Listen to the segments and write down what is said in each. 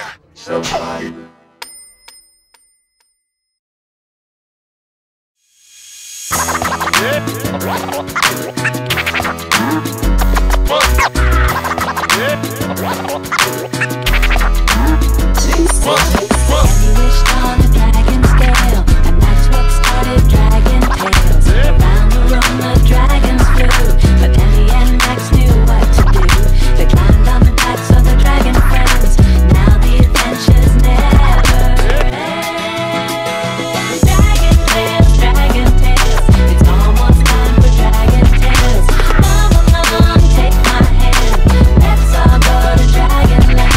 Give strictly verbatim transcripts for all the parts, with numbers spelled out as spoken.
Somebody. Wished on a dragon's scale, and that's what started Dragon Tales. Around the room the dragons flew, but in the end Max knew what to do. They climbed on the backs of the dragon friends. Now the adventures never end. Dragon Tales, Dragon Tales, it's almost time for Dragon Tales. Come along, take my hand, let's all go to Dragonland.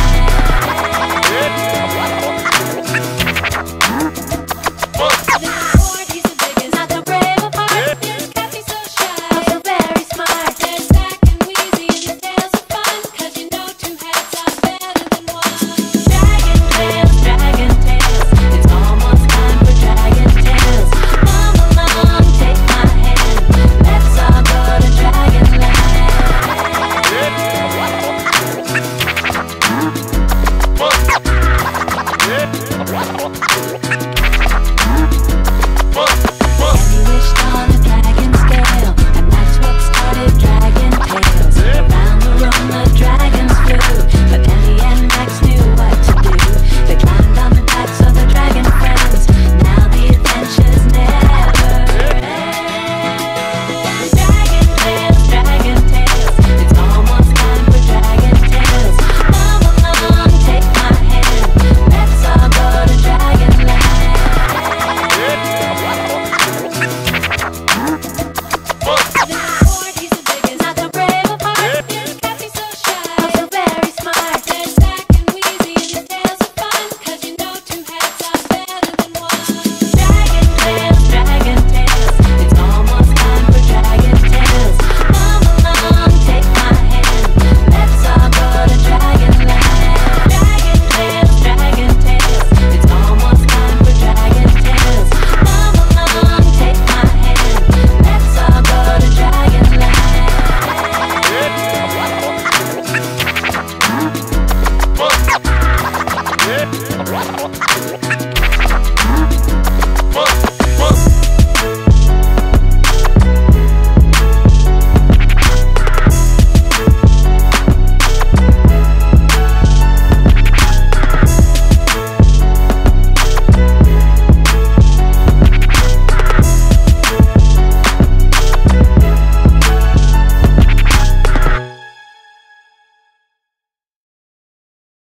Yeah.